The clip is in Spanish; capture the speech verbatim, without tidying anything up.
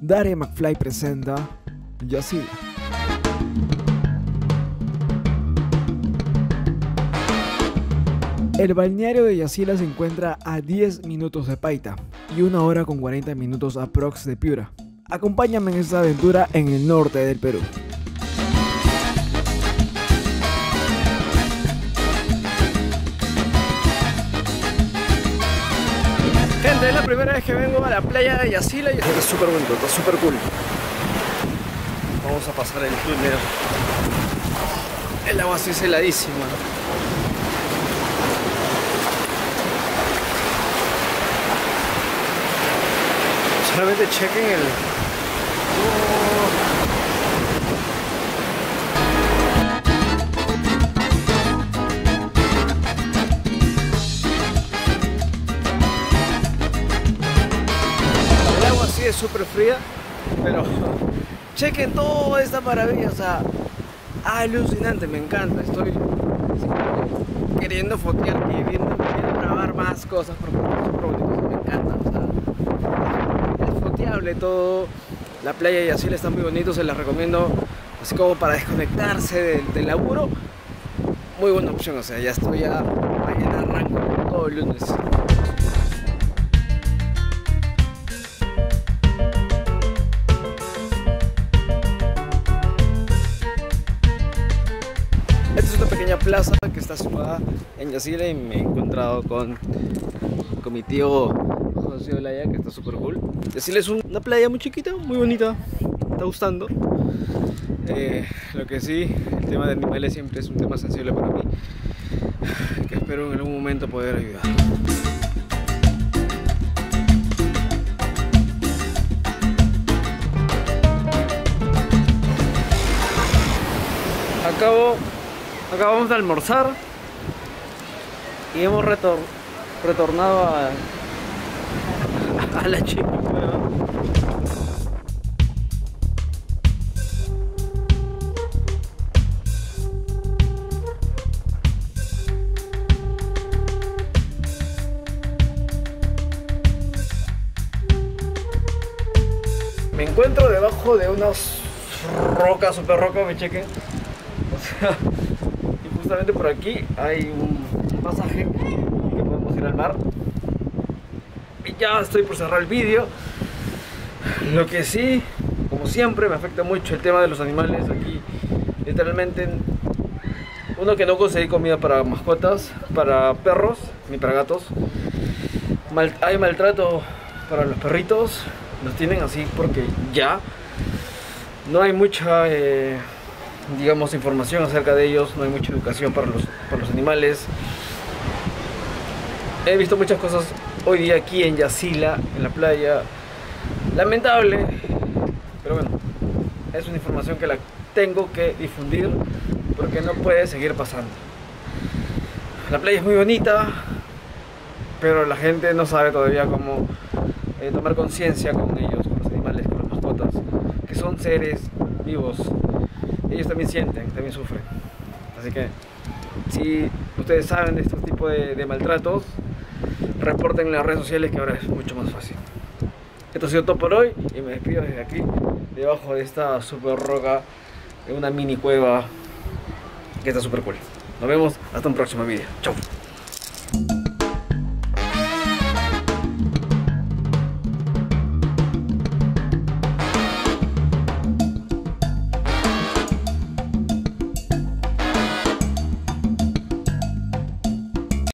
Daria McFly presenta Yacila. El balneario de Yacila se encuentra a diez minutos de Paita y una hora con cuarenta minutos aprox de Piura. Acompáñame en esta aventura en el norte del Perú. Gente, es la primera vez que vengo a la playa de Yacila y está súper bonito, está súper cool. Vamos a pasar el túnel. El agua sí es heladísima. Solamente chequen el... El agua sí es súper fría, pero chequen toda esta maravilla, o sea, alucinante, me encanta. Estoy queriendo fotear y viendo, queriendo grabar más cosas porque es súper bonito, me encanta, o sea, todo. La playa de Yacila está muy bonito, se las recomiendo así como para desconectarse del, del laburo. Muy buena opción, o sea, ya estoy ya mañana arranco todo el lunes. Esta es una pequeña plaza que está situada en Yacila y me he encontrado con, con mi tío José Olaya, que está súper cool. Yacila es una playa muy chiquita, muy bonita, me está gustando. Eh, lo que sí, el tema de animales siempre es un tema sensible para mí, que espero en algún momento poder ayudar. Acabo, acabamos de almorzar y hemos retor retornado a a la chica. Me encuentro debajo de unas rocas, super rocas, me chequen. O sea, y justamente por aquí hay un pasaje que podemos ir al mar. Y ya estoy por cerrar el vídeo. Lo que sí, como siempre, me afecta mucho el tema de los animales. Aquí literalmente, uno, que no conseguí comida para mascotas, para perros ni para gatos. Mal, hay maltrato para los perritos, los tienen así porque ya no hay mucha eh, digamos información acerca de ellos, no hay mucha educación para los, para los animales. He visto muchas cosas hoy día aquí en Yacila, en la playa, lamentable, pero bueno, es una información que la tengo que difundir porque no puede seguir pasando. La playa es muy bonita, pero la gente no sabe todavía cómo eh, tomar conciencia con ellos, con los animales, con las mascotas, que son seres vivos. Ellos también sienten, también sufren. Así que si ustedes saben de este tipo de, de maltratos, reporten en las redes sociales, que ahora es mucho más fácil. Esto ha sido todo por hoy y me despido desde aquí, debajo de esta super roca, en una mini cueva que está super cool. Nos vemos hasta un próximo video. Chau.